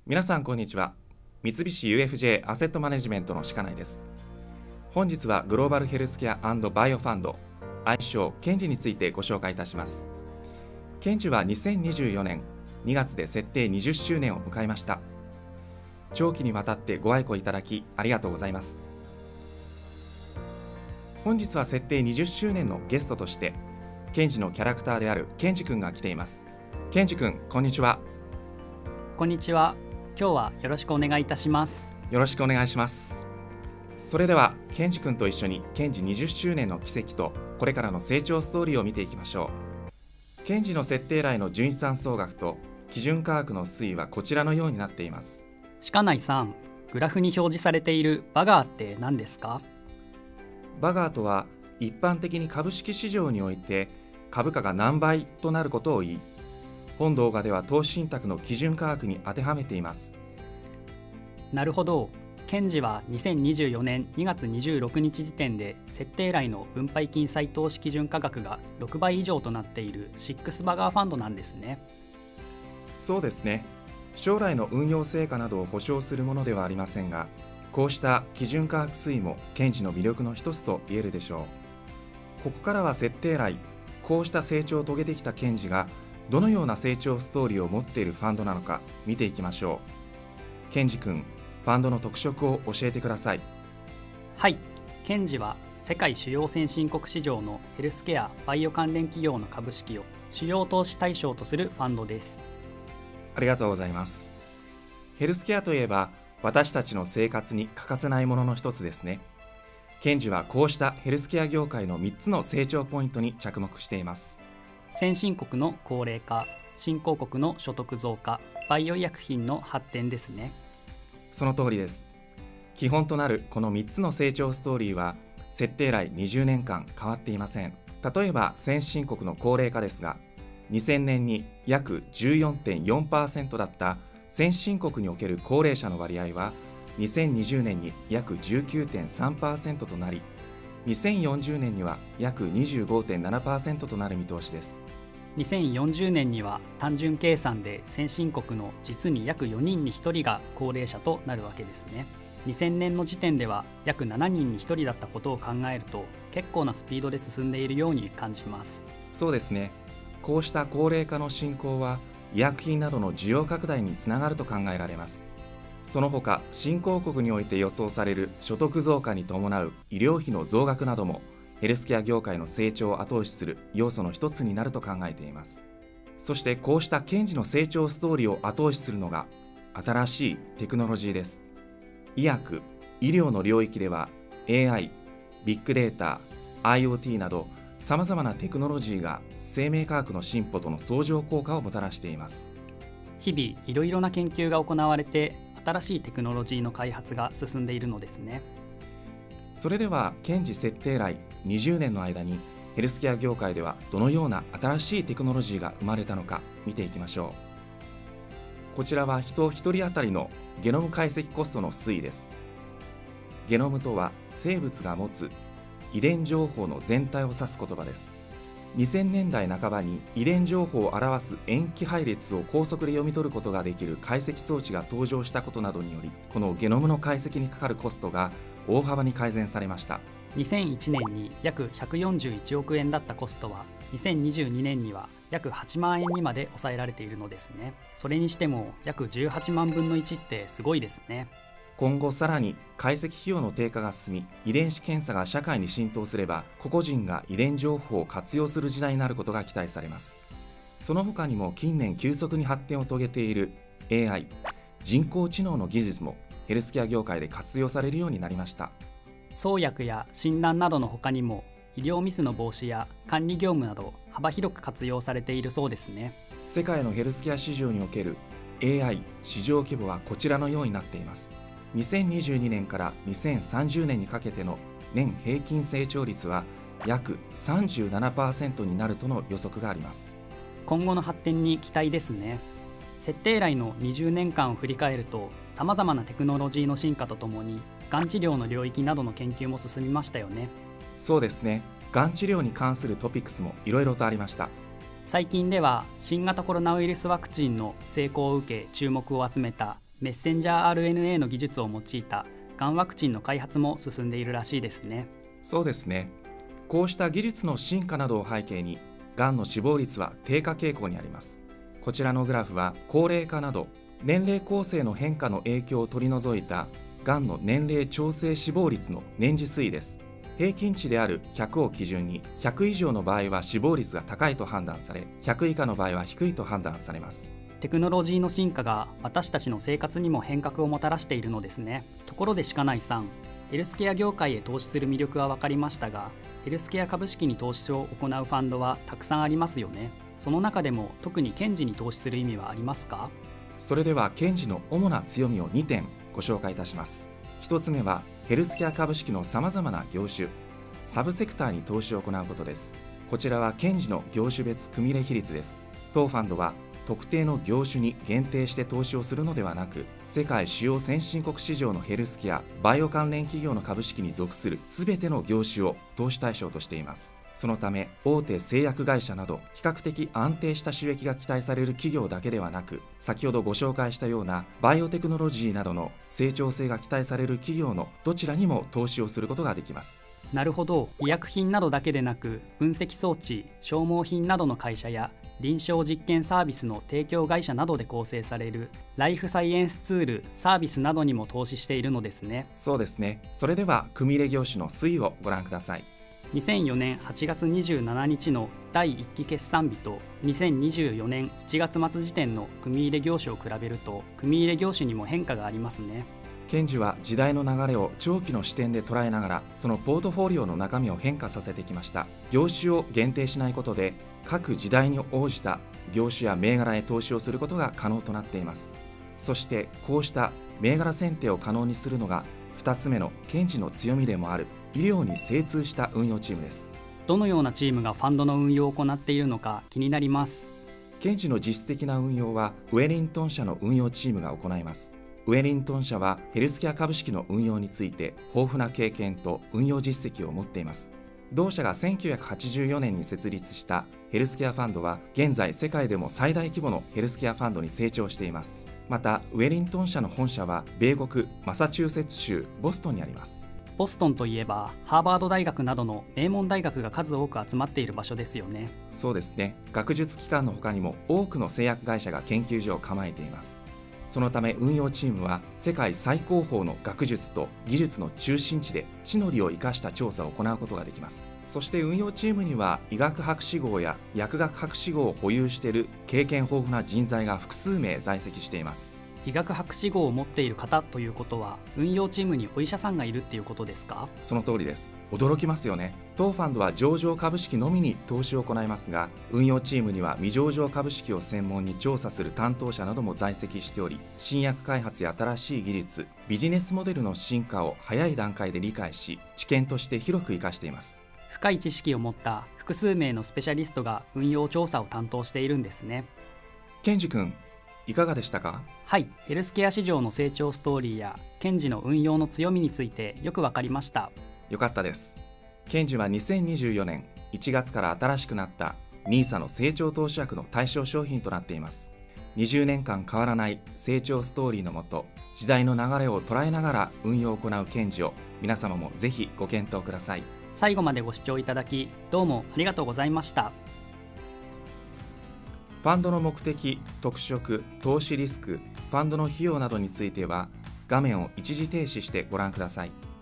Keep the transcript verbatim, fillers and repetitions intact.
皆さんこんにちは。三菱 ユーエフジェー アセットマネジメントの鹿内です。本日はグローバルヘルスケア&バイオファンド、愛称ケンジについてご紹介いたします。ケンジはにせんにじゅうよねんにがつで設定にじゅっしゅうねんを迎えました。長期にわたってご愛顧いただきありがとうございます。本日は設定にじゅっしゅうねんのゲストとしてケンジのキャラクターであるケンジくんが来ています。ケンジくん、こんにちは。 こんにちは。今日はよろしくお願いいたします。 よろしくお願いします。それではケンジくんと一緒にケンジにじゅっしゅうねんの奇跡とこれからの成長ストーリーを見ていきましょう。ケンジの設定来の純資産総額と基準価格の推移はこちらのようになっています。 鹿内さん、グラフに表示されているバガーって何ですか？ バガーとは一般的に株式市場において株価が何倍となることを言い、本動画では投資信託の基準価格に当てはめています。 なるほど。ケンジはにせんにじゅうよねんにがつにじゅうろくにち時点で設定来の分配金再投資基準価格がろくばい以上となっているシックスバガーファンドなんですね。 そうですね。将来の運用成果などを保証するものではありませんが、こうした基準価格推移もケンジの魅力の一つと言えるでしょう。ここからは設定来、こうした成長を遂げてきたケンジがどのような成長ストーリーを持っているファンドなのか見ていきましょう。ケンジ君、ファンドの特色を教えてください。 はい、ケンジは世界主要先進国市場のヘルスケア・バイオ関連企業の株式を主要投資対象とするファンドです。 ありがとうございます。ヘルスケアといえば私たちの生活に欠かせないものの一つですね。ケンジはこうしたヘルスケア業界のみっつの成長ポイントに着目しています。 先進国の高齢化、新興国の所得増加、バイオ医薬品の発展ですね。 その通りです。基本となるこのみっつの成長ストーリーは設定来にじゅうねんかん変わっていません。例えば先進国の高齢化ですが、にせんねんに約 じゅうよんてんよんパーセント だった先進国における高齢者の割合はにせんにじゅうねんに約 じゅうきゅうてんさんパーセント となり、にせんよんじゅうねんには約 にじゅうごてんななパーセント となる見通しです。 にせんよんじゅうねんには単純計算で先進国の実に約よにんにひとりが高齢者となるわけですね。にせんねんの時点では約しちにんにひとりだったことを考えると結構なスピードで進んでいるように感じます。 そうですね。こうした高齢化の進行は医薬品などの需要拡大につながると考えられます。その他、新興国において予想される所得増加に伴う医療費の増額などもヘルスケア業界の成長を後押しする要素の一つになると考えています。そしてこうしたケンジの成長ストーリーを後押しするのが新しいテクノロジーです。医薬・医療の領域では エーアイ、ビッグデータ、アイオーティー などさまざまなテクノロジーが生命科学の進歩との相乗効果をもたらしています。 日々いろいろな研究が行われて新しいテクノロジーの開発が進んでいるのですね。 それではケンジ設定来にじゅうねんの間にヘルスケア業界ではどのような新しいテクノロジーが生まれたのか見ていきましょう。こちらは人一人当たりのゲノム解析コストの推移です。ゲノムとは生物が持つ遺伝情報の全体を指す言葉です。にせんねんだいなかばに遺伝情報を表す塩基配列を高速で読み取ることができる解析装置が登場したことなどにより、このゲノムの解析にかかるコストが大幅に改善されました。 にせんいちねんに約ひゃくよんじゅういちおくえんだったコストはにせんにじゅうにねんには約はちまんえんにまで抑えられているのですね。それにしても約じゅうはちまんぶんのいちってすごいですね。 今後さらに解析費用の低下が進み、遺伝子検査が社会に浸透すれば個々人が遺伝情報を活用する時代になることが期待されます。その他にも近年急速に発展を遂げている エーアイ、 人工知能の技術もヘルスケア業界で活用されるようになりました。 創薬や診断などの他にも医療ミスの防止や管理業務など幅広く活用されているそうですね。 世界のヘルスケア市場における エーアイ 市場規模はこちらのようになっています。にせんにじゅうにねんからにせんさんじゅうねんにかけての年平均成長率は約 さんじゅうななパーセント になるとの予測があります。 今後の発展に期待ですね。設定来のにじゅうねんかんを振り返ると、さまざまなテクノロジーの進化とともにがん治療の領域などの研究も進みましたよね。 そうですね。がん治療に関するトピックスもいろいろとありました。 最近では新型コロナウイルスワクチンの成功を受け注目を集めたメッセンジャー アールエヌエー の技術を用いたがんワクチンの開発も進んでいるらしいですね。 そうですね。こうした技術の進化などを背景に、がんの死亡率は低下傾向にあります。こちらのグラフは高齢化など年齢構成の変化の影響を取り除いたがんの年齢調整死亡率の年次推移です。平均値であるひゃくを基準に、ひゃく以上の場合は死亡率が高いと判断され、ひゃく以下の場合は低いと判断されます。 テクノロジーの進化が私たちの生活にも変革をもたらしているのですね。ところで鹿内さん、ヘルスケア業界へ投資する魅力は分かりましたが、ヘルスケア株式に投資を行うファンドはたくさんありますよね。その中でも特にケンジに投資する意味はありますか？ それではケンジの主な強みをにてんご紹介いたします。ひとつめはヘルスケア株式のさまざまな業種、サブセクターに投資を行うことです。こちらはケンジの業種別組入れ比率です。当ファンドは特定の業種に限定して投資をするのではなく、世界主要先進国市場のヘルスケア、バイオ関連企業の株式に属するすべての業種を投資対象としています。そのため、大手製薬会社など比較的安定した収益が期待される企業だけではなく、先ほどご紹介したようなバイオテクノロジーなどの成長性が期待される企業のどちらにも投資をすることができます。 なるほど。医薬品などだけでなく、分析装置、消耗品などの会社や臨床実験サービスの提供会社などで構成されるライフサイエンスツール、サービスなどにも投資しているのですね。 そうですね。それでは組入れ業種の推移をご覧ください。 にせんよねんはちがつにじゅうしちにちのだいいっき決算日とにせんにじゅうよねんいちがつ末時点の組入れ業種を比べると、組入れ業種にも変化がありますね。 ケンジは時代の流れを長期の視点で捉えながら、そのポートフォリオの中身を変化させてきました。業種を限定しないことで、各時代に応じた業種や銘柄へ投資をすることが可能となっています。そしてこうした銘柄選定を可能にするのがふたつめのケンジの強みでもある医療に精通した運用チームです。 どのようなチームがファンドの運用を行っているのか気になります。 ケンジの実質的な運用はウェリントン社の運用チームが行います。ウェリントン社はヘルスケア株式の運用について豊富な経験と運用実績を持っています。同社がせんきゅうひゃくはちじゅうよねんに設立したヘルスケアファンドは現在世界でも最大規模のヘルスケアファンドに成長しています。またウェリントン社の本社は米国マサチューセッツ州ボストンにあります。 ボストンといえばハーバード大学などの名門大学が数多く集まっている場所ですよね。 そうですね。学術機関の他にも多くの製薬会社が研究所を構えています。そのため運用チームは世界最高峰の学術と技術の中心地で地の利を生かした調査を行うことができます。そして運用チームには医学博士号や薬学博士号を保有している経験豊富な人材が複数名在籍しています。 医学博士号を持っている方ということは、運用チームにお医者さんがいるっていうことですか？ その通りです。驚きますよね。当ファンドは上場株式のみに投資を行いますが、運用チームには未上場株式を専門に調査する担当者なども在籍しており、新薬開発や新しい技術、ビジネスモデルの進化を早い段階で理解し、知見として広く生かしています。 深い知識を持った複数名のスペシャリストが運用調査を担当しているんですね。 ケンジ君、いかがでしたか？ はい、ヘルスケア市場の成長ストーリーやケンジの運用の強みについてよくわかりました。 よかったです。ケンジはにせんにじゅうよねんいちがつから新しくなった ニーサ の成長投資枠の対象商品となっています。にじゅうねんかん変わらない成長ストーリーのもと、時代の流れを捉えながら運用を行うケンジを皆様もぜひご検討ください。 最後までご視聴いただきどうもありがとうございました。 ファンドの目的、特色、投資リスク、ファンドの費用などについては画面を一時停止してご覧ください。